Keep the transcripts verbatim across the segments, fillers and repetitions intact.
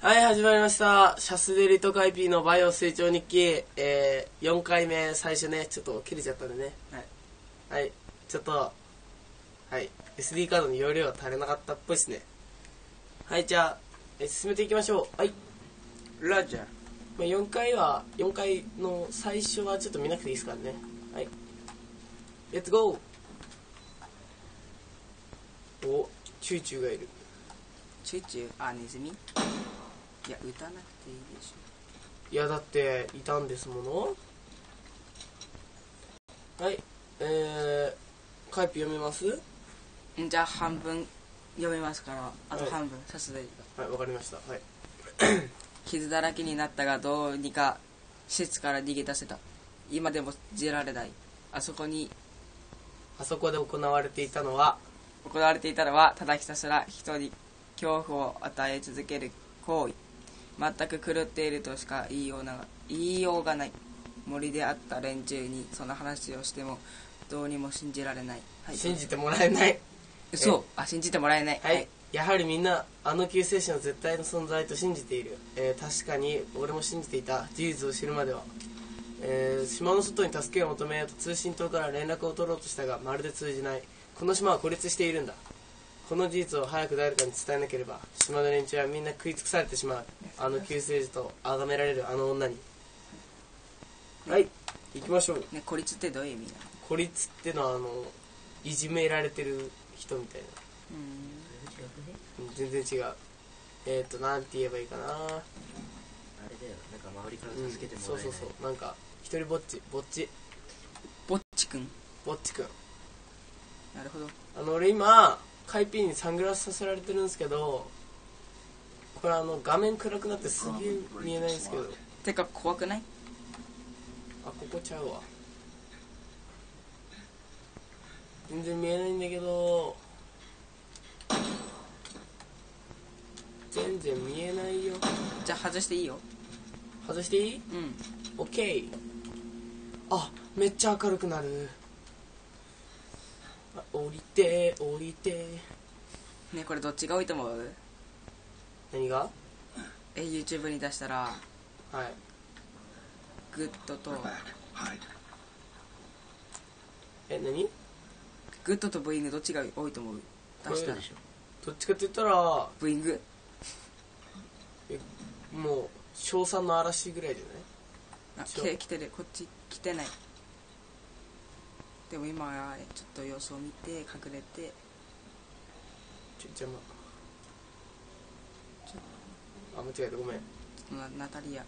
はい、始まりました。シャスデリとカイピーのバイオ成長日記、えー、よんかいめ、最初ね、ちょっと切れちゃったんでね。はい。はい、ちょっと、はい、エスディー カードの容量が足りなかったっぽいですね。はい、じゃあ、え進めていきましょう。はい。 ラジャー。 まあ、よんかいは、よんかいの最初はちょっと見なくていいですからね。はい。レッツゴー。お、チューチューがいる。 チューチュー、あ、ネズミ？いや、撃たなくていいでしょ。 いや、だって、いたんですもの。はい。えー、カイピー読めます？ んじゃあ、半分読めますから、あと半分、さすがに。 はい、わかりました。はい。 傷だらけになったが、どうにか施設から逃げ出せた。今でも出られない。あそこにあそこで行われていたのは、 行われていたのは、ただひたすら人に恐怖を与え続ける行為。全く狂っているとしか言いような言いようがない。森で会った連中にその話をしてもどうにも信じられない。はい、 信じてもらえない。 そう、あ、信じてもらえない。 はい、はい、やはりみんなあの救世主の絶対の存在と信じている。えー、確かに俺も信じていた。事実を知るまでは、えー、島の外に助けを求めようと通信塔から連絡を取ろうとしたが、まるで通じない。この島は孤立しているんだ。この事実を早く誰かに伝えなければ、島の連中はみんな食い尽くされてしまう。あの救世主と崇められるあの女に。はい、行きましょう。 ね、孤立ってどういう意味なの？ 孤立ってのはあのいじめられてる人みたいな。 うーん、 全然違う。えっ、ー、となんて言えばいいかな。あれだよ、 なんか周りから助けてもらえない、 うん、そうそうそう、なんか一人ぼっちぼっちぼっちくん。 ぼっちくん。 なるほど。 あの俺今カイピーにサングラスさせられてるんですけど、これあの画面暗くなってすげえ見えないんですけど。 てか怖くない？ あ、ここちゃうわ。全然見えないんだけど、全然見えないよ。 じゃあ外していいよ。 外していい？ うん。 オッケー。あ、めっちゃ明るくなる。あ、降りて降りて。 ね、これどっちが多いと思う？ 何が？ え、YouTube に出したらはい。 グッドとえ、何？ グッドとブーイングどっちが多いと思う？出したらどっちかって言ったらブーイング。 え、もう称賛の嵐ぐらいじゃない？ あ、来て来てる。こっち来てない。でも今はちょっと様子を見て隠れて。 ちょ、邪魔。あ、間違えた、ごめん。 ナナタリア。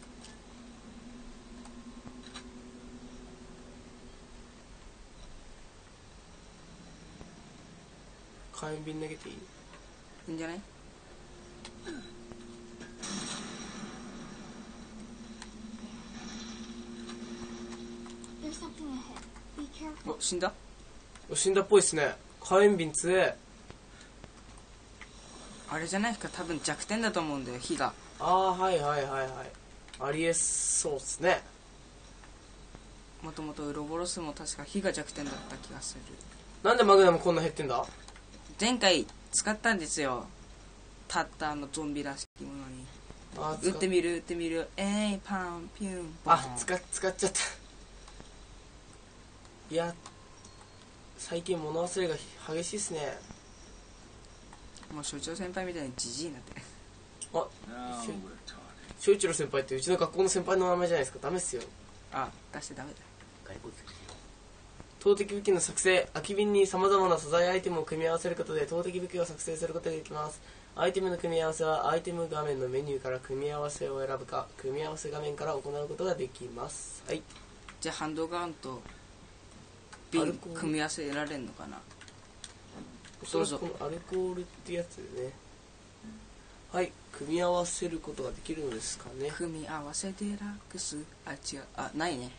火炎瓶投げていい？ いいんじゃない？お、死んだ？ 死んだっぽいっすね。火炎瓶強え。 あれじゃないか、多分弱点だと思うんだよ、火が。 ああ、はいはいはいはい。ありえそうっすね。 もともとウロボロスも確か火が弱点だった気がする。 なんでマグナムこんな減ってんだ？ 前回使ったんですよ、たったあのゾンビらしきものに。 あ、 撃ってみる撃ってみる。えい、パンピュンポン。 あ、使っ使っちゃった。いや、最近物忘れが激しいっすね。 もう所長先輩みたいにジジイになってる。 あ、翔一郎先輩ってうちの学校の先輩の名前じゃないですか。ダメっすよ。 あ、出してダメだ。 投擲武器の作成。空き瓶に様々な素材アイテムを組み合わせることで投擲武器を作成することができます。アイテムの組み合わせはアイテム画面のメニューから組み合わせを選ぶか、組み合わせ画面から行うことができます。はい。 じゃあハンドガンと瓶組み合わせられるのかな？ どうぞ。このアルコールってやつでね。はい、組み合わせることができるのですかね。 組み合わせデラックス。あ、違う。あ、ないね。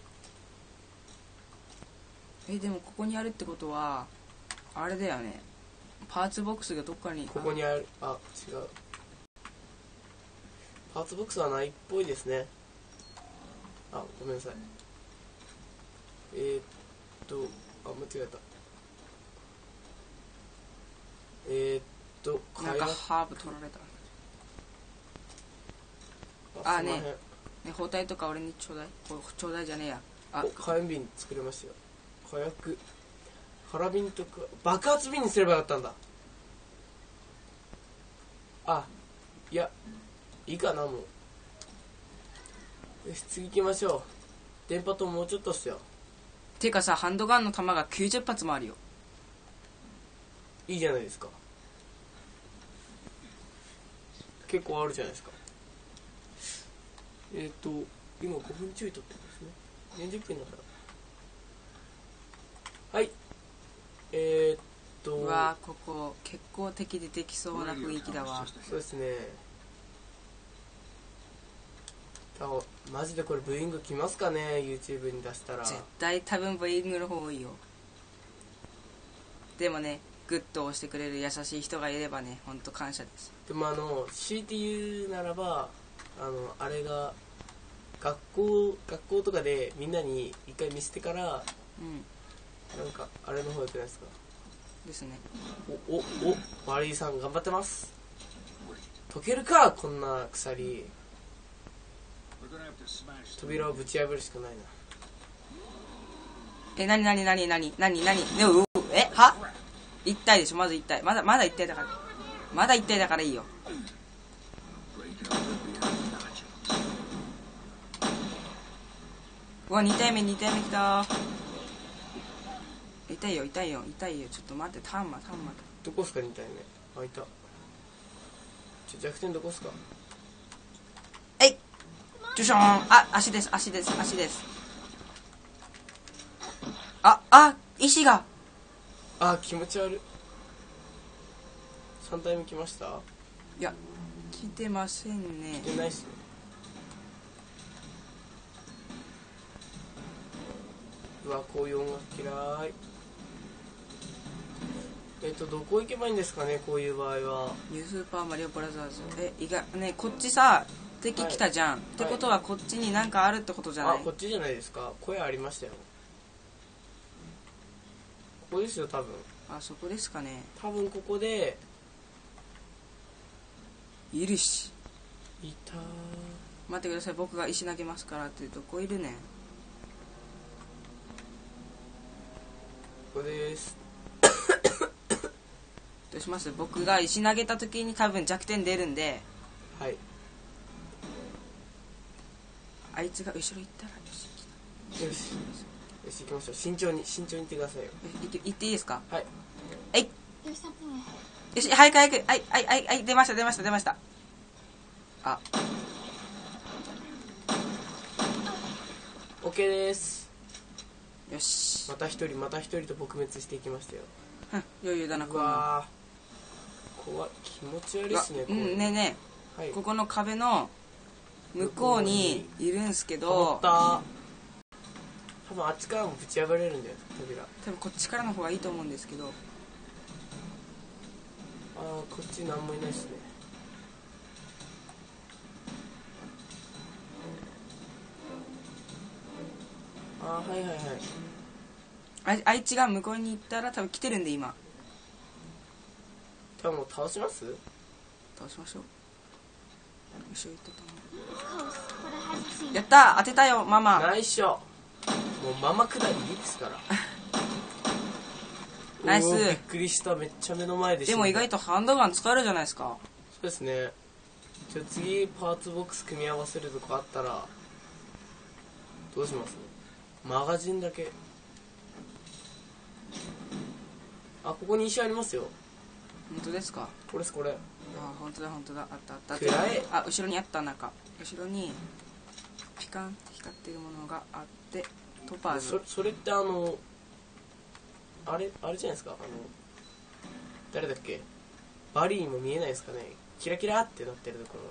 え、でもここにあるってことはあれだよね、パーツボックスがどっかに。 ここにある。あ、違う。パーツボックスはないっぽいですね。あ、ごめんなさい。えー、っとあ、間違えた。えー、っとなんかハーブ取られた。 あねすいません。 ね包帯とか俺にちょうだい。こちょうだいじゃねえや。あお火炎瓶作れましたよ。火薬空瓶とか爆発瓶にすればよかったんだ。あ、いやいいかな、もう。よし、次行きましょう。電波塔もうちょっとっすよ。 ていうかさ、ハンドガンの弾がきゅうじゅっ発もあるよ。 いいじゃないですか。結構あるじゃないですか。えっ、ー、と今ごふんちょいとってますね。よんじゅっぷんだから。はい。えー、っとうわー、ここ結構敵出てきそうな雰囲気だわ。 そうですね。あ、マジでこれブーイング来ますかね、 YouTube に出したら。 絶対多分ブーイングの方がいいよ。でもね、グッと押してくれる優しい人がいればね、ほんと感謝です。 でもあの強いて言うならば、あのあれが学校学校とかでみんなに一回見せてから、 うんなんかあれの方やってないですか。 ですね。 おおおマリーさん頑張ってます。解けるか、こんな鎖。扉をぶち破るしかないな。 え、なになになになになになにでも、えは一体でしょ、まず一体。まだまだ一体だからまだ一体だからいいよ。うわ、二体目二体目きた。痛いよ痛いよ痛いよ。ちょっと待って、タンマタンマどこっすかに体目。あ、いた。ちょ弱点どこっすか。 えいジュショーン。あ、足です足です足です。ああ石が。 あ、気持ち悪い。さん体目来ました。 いや来てませんね。 来てないっすね。うわ、こういう音楽嫌い。えっとどこ行けばいいんですかね、こういう場合は。 ニュースーパーマリオブラザーズ。え、意外ね、こっちさ敵来たじゃん、 はい、 ってことはこっちになんかあるってことじゃない？ あ、こっちじゃないですか。声ありましたよ。ここですよ多分。 あ、そこですかね。 多分ここでいるし。 いたー。 待ってください、僕が石投げますからって。どこいるねん。 ここです。 どうします？僕が石投げた時に多分弱点出るんで。 はい。 あいつが後ろ行ったらよし来た。 よしよし行きましょう。慎重に慎重に行ってくださいよ。 い行っていいですか？ はい。 えいよし、早く早く。はいはいはいはい、出ました出ました出ました。あ、 OK です。 よし。 また一人また一人と撲滅していきましたよ。 ふん、余裕だな。 うわー、怖い。気持ち悪いっすね。 うん、ねえねえ、 はい、 ここの壁の向こうにいるんすけ止まど、 った多分あっちからもぶち破れるんだよ扉。 多分こっちからの方がいいと思うんですけど。 あー、こっち何もいないっすね。あー、はいはいはい。 あ, あいつが向こうに行ったら多分来てるんで今。 多分もう倒します。 倒しましょう。後ろ行ったと思う。やったー、当てたよママ。 ナイスショ。もうママくらいいいですからナイス。 びっくりした。めっちゃ目の前で死んだ。 でも意外とハンドガン使えるじゃないですか。 そうですね。じゃあ次パーツボックス組み合わせるとかあったらどうします？マガジンだけ。あ、ここに石ありますよ。 本当ですか？ これですこれ。 あ、本当だ本当だ。あったあったあっ暗い。 た。あ、後ろにあった。なんか後ろにピカンって光ってるものがあって、トパーズ。 そ, それってあのあれあれじゃないですか。あの誰だっけ、バリーにも見えないですかね。キラキラってなってるとこ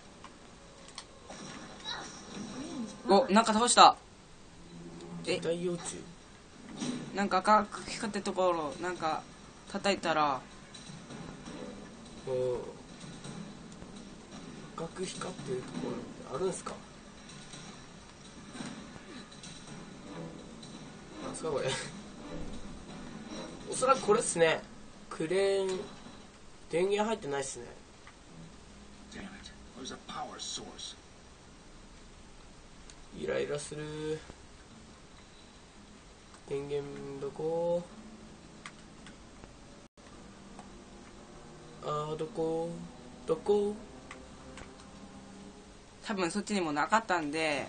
ろが。 お、なんか倒した。え、 大幼虫。 なんか赤く光ってるところなんか叩いたら、 おお、赤く光ってるところってあるんすか。あ、そうこれおそらくこれっすね。クレーン電源入ってないっすね。 イライラする。電源どこ？あーどこどこ？ 多分そっちにもなかったんで、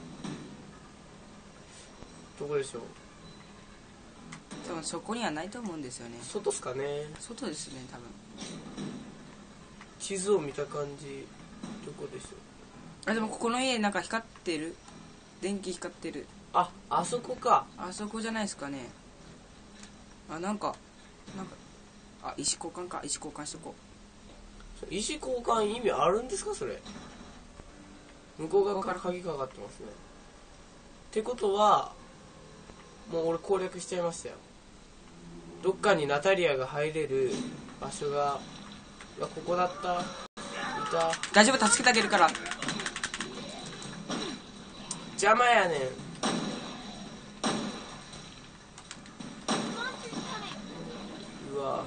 どこでしょう。 多分そこにはないと思うんですよね。 外っすかね。 外ですね、多分。 地図を見た感じどこでしょう。 あ、でもここの家なんか光ってる。電気光ってる。 あ、あそこか。 あそこじゃないですかね。あ、なんかなんかあ、石交換か。石交換しとこ石交換意味あるんですかそれ。向こう側から鍵かかってますね。ってことはもう俺攻略しちゃいましたよ。どっかにナタリアが入れる場所が、いやここだった。いた。 大丈夫、助けてあげるから。 邪魔やねん。うわ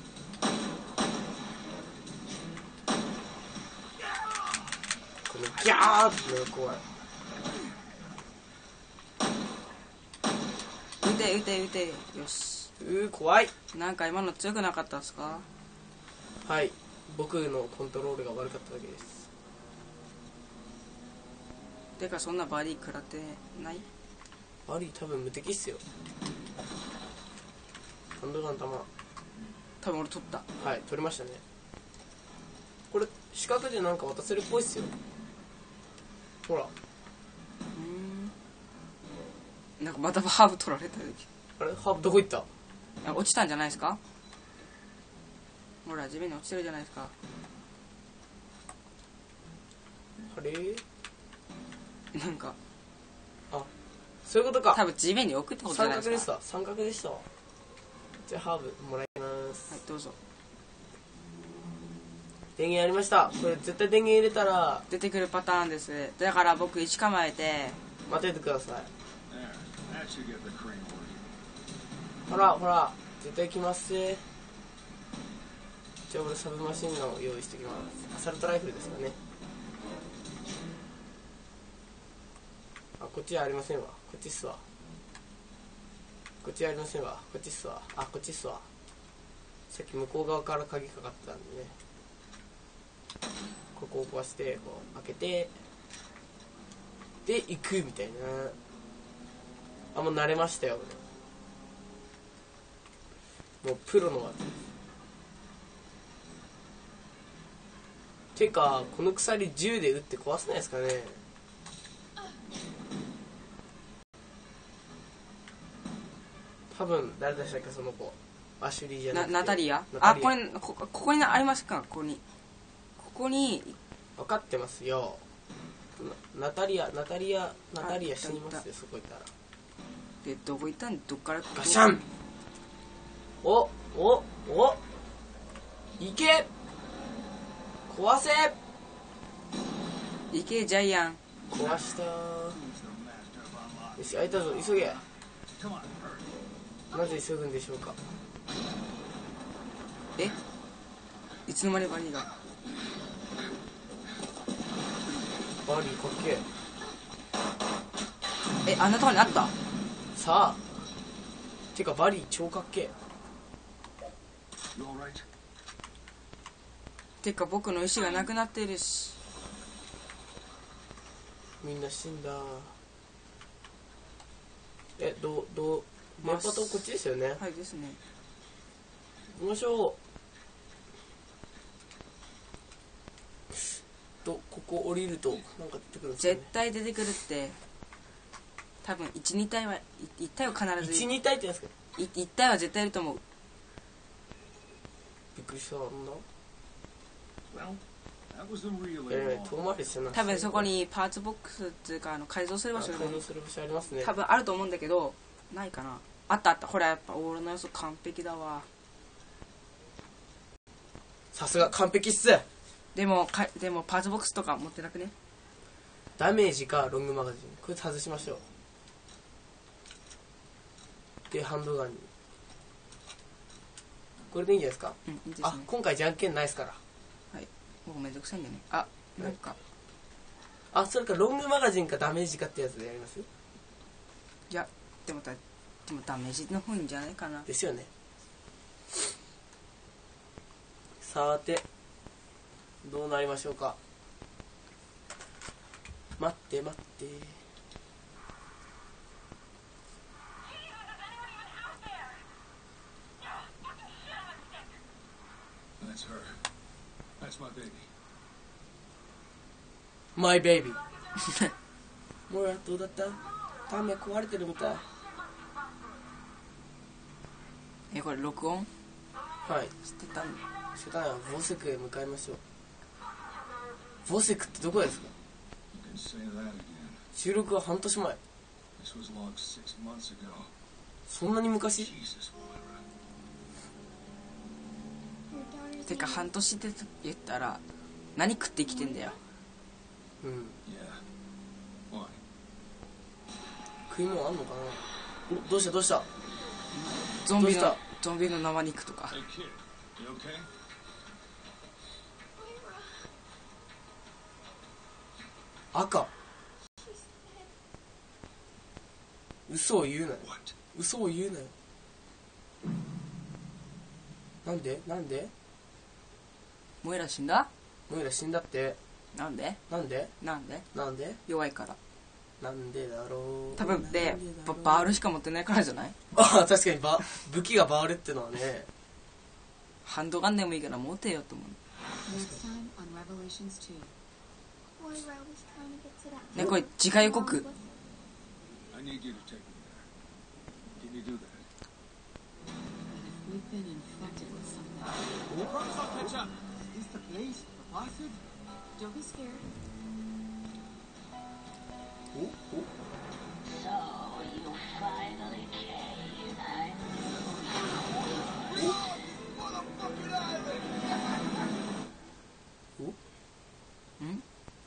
このギャーってのが怖い。 撃て撃て撃て。よし。 うー怖い。 なんか今の強くなかったですか？ はい、僕のコントロールが悪かっただけです。 てかそんなバディ食らってない？ バリー多分無敵っすよ。ハンドガン弾。 多分俺取った。 はい、取りましたね。これ四角でなんか渡せるっぽいっすよ。ほら。 うーん。なんかまたハーブ取られた時。 あれハーブどこ行った？ あ、落ちたんじゃないですか？ほら地面に落ちてるじゃないですか。 あれなんかあ、そういうことか。 多分地面に置くってことじゃ三ないですか。 角でした。三角でした。じゃあハーブもらいます。 はい、どうぞ。 電源ありました。これ絶対電源入れたら出てくるパターンです。だから僕石構えて。 待っててください。ほらほら絶対来ますぜ。じゃあ俺サブマシンガンを用意してきます。アサルトライフルですかね。あ、こっちはありませんわ。こっちっすわ。こっちはありませんわ。こっちっすわ。あ、こっちっすわ。さっき向こう側から鍵かかってたんでね。ここを壊してこう開けてで行くみたいな。あ、もう慣れましたよ俺。もうプロの技です。てかこの鎖銃で撃って壊せないですかね。多分誰でしたっけその子。アシュリーじゃなくてなナタリア。 ナタリア。 あ、これこここにありますか？ここにここに分かってますよ。ナタリアナタリアナタリア死にますよそこ行ったら。 でどこ行ったん？どっからガシャン。おおお行け壊せ。 行けジャイアン。 壊したー。よし開いたぞ急げ。なぜ急ぐんでしょうか。 えいつの間にバリーが。 バリーかっけえ。 えあんなとこにあった。 さあてかバリー超かっけえ。 てか僕の石がなくなってるし。 みんな死んだ。えどうどう電波塔こっちですよね。 はいですね。 行きましょう。とここ降りるとなんか出てくるんですよね。 絶対出てくるって。多分いち、に体はいいち体は必ずいち、に体ってなんですか。 いいち体は絶対いると思う。 びっくりした。なんだえー、遠回りしてな。 多分そこにパーツボックスっていうかあの改造する場所が改造する場所ありますね。 多分あると思うんだけどないかな。あったあった。ほらやっぱ俺の予想完璧だわ。 さすが完璧っす。 でもかでもパーツボックスとか持ってなくね。 ダメージかロングマガジンこれ外しましょう。でハンドガンにこれでいいんじゃないですか。 うんいいですね。 あ今回じゃんけんないですから。 はいもうめんどくさいんだよね。あなんかあ、それかロングマガジンかダメージかってやつでやります？ いやでもだでもダメージの方いいんじゃないかな。 ですよね。さてどうなりましょうか。待って待って、 That's her. That's my baby. マイベイビー。モラどうだった？タメ壊れてるみたい。 えこれ録音はい。 してたん初段はボセクへ向かいましょう。ボセクってどこですか？ You can say that again. 収録は半年前。 This was logged six months ago. そんなに昔？ Jesus, Moira. てか半年って言ったら何食って生きてんだよ。 うん。 Yeah. Why? 食い物あんのかな。お、どうしたどうした？ ゾンビのどうしたゾンビの生肉とか。 Hey, kid. You okay? 赤。嘘を言うなよ。 What? 嘘を言うなよ。なんでなんでモイラ死んだ？ モイラ死んだって。 なんでなんでなんでなんで弱いから。 なんでだろう。 多分でなんだろうババールしか持ってないからじゃない？ ああ、確かにバ武器がバールってのはね。 ハンドガンでもいいから持てよと思う。 Next time on Revelations two. Moira was trying to get to that. ねこれ次回予告。 I need you to take me there. Can you do that? We've been infected with something. Is this the place? The passage? Don't be scared. おおん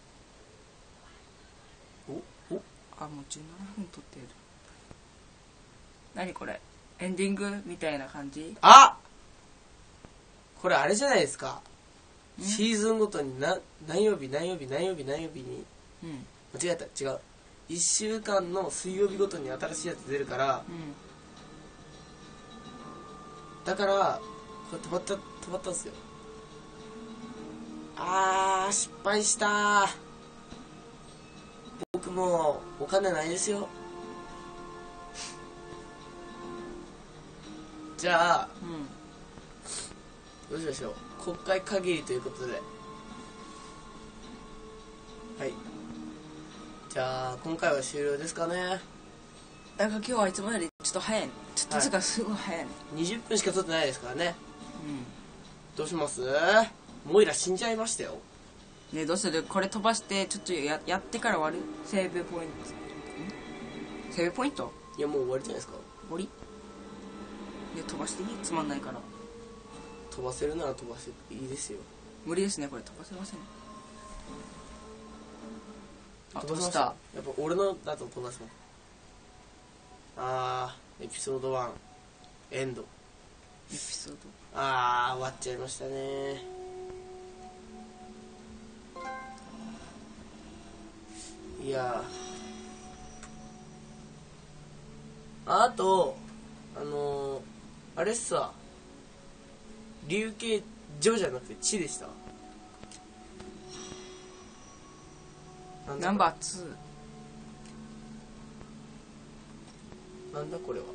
おおあもうじゅうななふん撮ってる。何これエンディングみたいな感じ？ あ、これあれじゃないですか。シーズンごとにな何曜日何曜日何曜日何曜日にうん間違えた、違う、いっしゅうかんの水曜日ごとに新しいやつ出るから、 うんだからこれ止まった止まったんですよ。あー失敗したー。僕もうお金ないですよ。じゃあうんどうしましょう。国会限りということで、はい、じゃあ今回は終了ですかね。 なんか今日はいつもよりちょっと早いね。ちょっとつかすごい早いね。 にじゅっぷんしか撮ってないですからね。 うんどうします？モイラ死んじゃいましたよ。 ねどうする？これ飛ばしてちょっと や, やってから終わる？セーブポイント。んセーブポイント？ いやもう終わりじゃないですか。 終わり？で飛ばしていい？つまんないから。 飛ばせるなら飛ばせていいですよ。 無理ですねこれ飛ばせません。あ飛ばしました。 飛ばした。 やっぱ俺のだと飛ばします。あーエピソードワンエンド。 エピソード。 あー終わっちゃいましたね。いやーあとあのー、あれっさ竜形女じゃなくて地でした。なんだナンバーツー。 なんだこれは。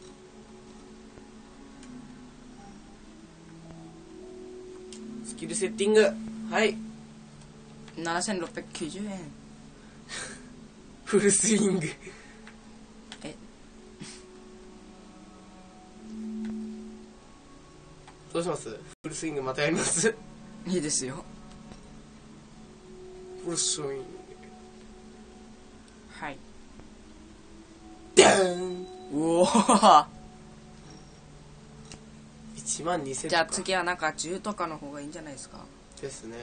スキルセッティング、はい。 ななせんろっぴゃくきゅうじゅうえん。 フルスイングえどうします？フルスイングまたやります？ いいですよ。 フルスイングはいダーン。 うおいちまんにせんじゃあ次はなんか銃とかの方がいいんじゃないですか。 ですね。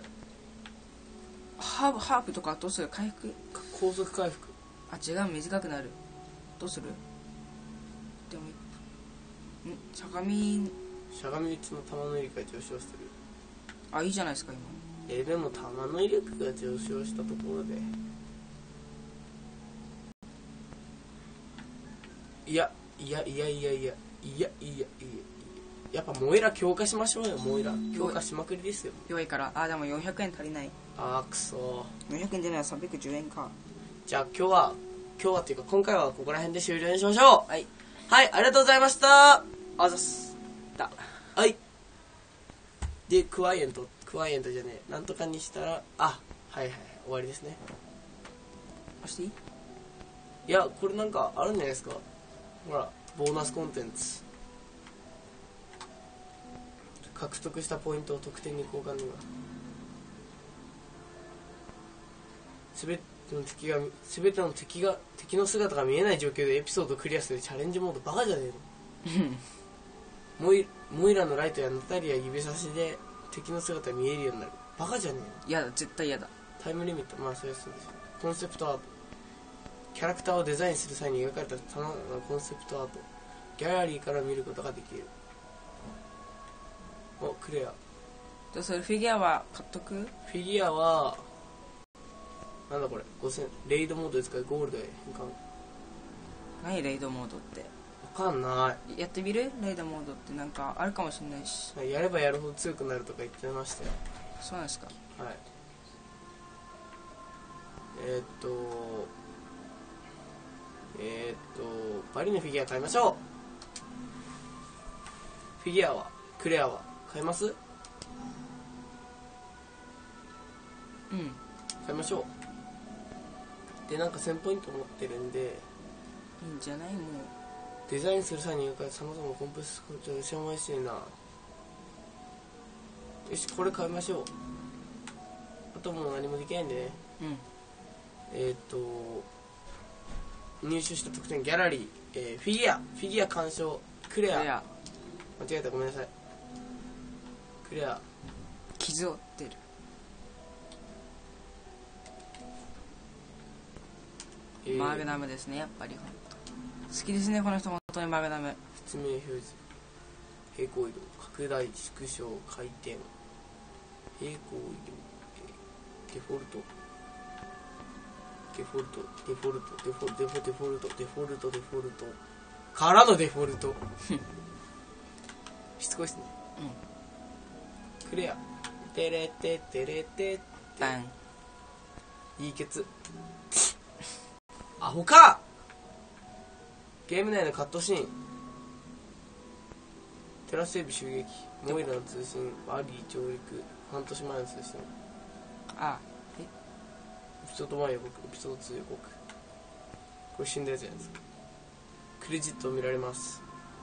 ハーブハーブとかどうする？回復？ 高速回復。 あ違う短くなる。どうする？でもんしゃがみしゃがみ打ちの玉の入れ替え調子をしてる。 あいいじゃないですか今。 えーでも弾の威力が上昇したところで、いやいやいやいやいやいやいやいややっぱモエラ強化しましょうよ。モエラ強化しまくりですよ。 弱いから。あ、でもよんひゃくえん足りない。 あーくそー。 よんひゃくえんじゃない、さんびゃくじゅうえんか。 じゃあ今日は今日はっていうか今回はここら辺で終了にしましょう。 はい、 はいありがとうございました。 あざっすだ。 はいでクワイエントクワイエントじゃねえなんとかにしたらあはいはい終わりですね。 押していい？ いやこれなんかあるんじゃないですか。ほらボーナスコンテンツ獲得したポイントを得点に交換できます。すべての敵がすべての敵が敵の姿が見えない状況でエピソードをクリアするチャレンジモード。バカじゃねえのモイモイラのライトやナタリア指差しで敵の姿が見えるようになる。バカじゃねえの。 やだ、絶対やだ。 タイムリミット、まあそれはそうですよ。コンセプトアート、キャラクターをデザインする際に描かれたさまざまなコンセプトアート、ギャラリーから見ることができる。お、クレア。 じゃあそれフィギュアは買っとく？ フィギュアはなんだこれ、ごせんレイドモードで使うゴールドへ変換。 何レイドモードって？ わかんなやってみる？レイドモードってなんかあるかもしれないし。 い。やればやるほど強くなるとか言ってましたよ。 そうなんですか。 はいえー、っとえー、っとバリのフィギュア買いましょう。フィギュアはクレアは買います？ うん、 買いましょう。でなんかせんポイント持ってるんでいいんじゃない？もうデザインする際に描かれたさまざまなコンプレックスコントロールしょうがないしいな。よしこれ買いましょう。あともう何もできないんでね。 うんえー、っと入手した特典ギャラリー、えー、フィギュアフィギュア鑑賞クレアいや間違えたごめんなさい。クレア傷を負ってる。 えーマグナムですね、やっぱりほんと好きですねこの人、本当にマグナム。 説明表示平行移動拡大縮小回転平行移動デフォルトデフォルトデフォルトデフォデフォデフォルトデフォルトデフォルトからのデフォルトしつこいっすね。 うんクレアテレテテレテバン。 いいケツアホか。ゲーム内のカットシーンテラス整備襲撃モイラの通信バリー上陸半年前の通信あえエピソードワン予告エピソードツー予告これ死んだやつじゃないですか。クレジットを見られます。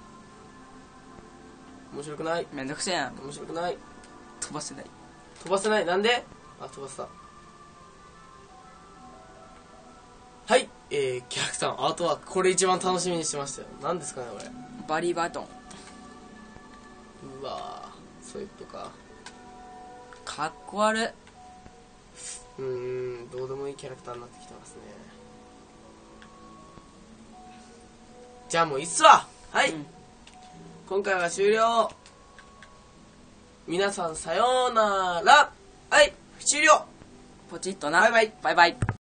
面白くないめんどくせえやん。 面白くない飛ばせない。 飛ばせないなんであ飛ばせた。はい、えー、キャラクターのアートワークこれ一番楽しみにしてましたよ。何ですかねこれ。 バリーバトン。 うわーそういうことか。 かっこ悪い。 うーんどうでもいいキャラクターになってきてますね。じゃあもういいっすわ。はい、 うん今回は終了。皆さんさようなら。はい終了。 ポチッとな。 バイバイバイバイ。